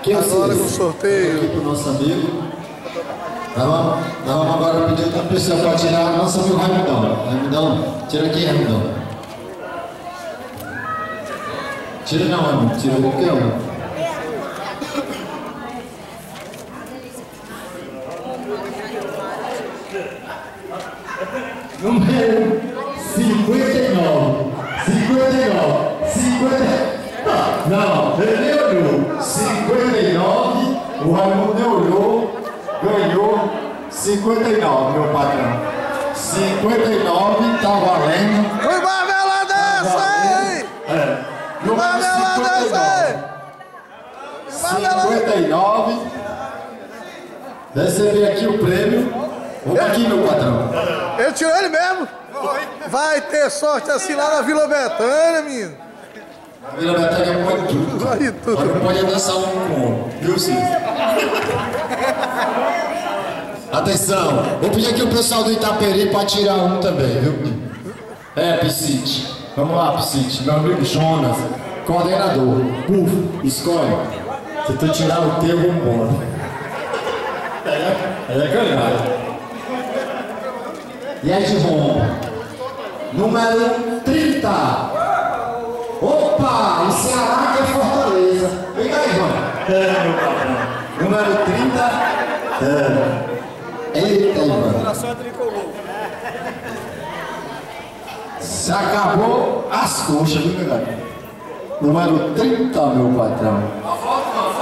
Quem agora com o sorteio. Aqui pro nosso amigo. Nós vamos agora pedir outra pessoa para tirar a nossa amigo Raimundão. Raimundão, tira aqui, Raimundão. Tira não, amigo, tira qualquer um. Número 59. 59. Não, ele nem olhou. 59. O Raimundo nem olhou. Ganhou 59, meu patrão. 59 tá valendo. Fui marmela dessa, hein? Número marmela dessa, 59. Receber aqui o prêmio. Vamos aqui, meu patrão. Ele tirou ele mesmo. Vai ter sorte assim lá na Vila Betânia, menino. A Vila Betânia pode tudo. Pode tudo. Mas não pode dançar um com o outro, viu, Cícero? Atenção, vou pedir aqui o pessoal do Itaperi para tirar um também, viu? Piscite. Vamos lá, Piscite. Meu amigo Jonas, coordenador. Escolhe. Se tu tirar o teu, vamos embora. É ganhar. E aí de rombo. Número 30. Opa! O Ceará que é Fortaleza. Vem aí, Ivan. Meu patrão. Número 30. Eita, Ivan. Se acabou as coxas, viu, galera? Número 30, meu patrão.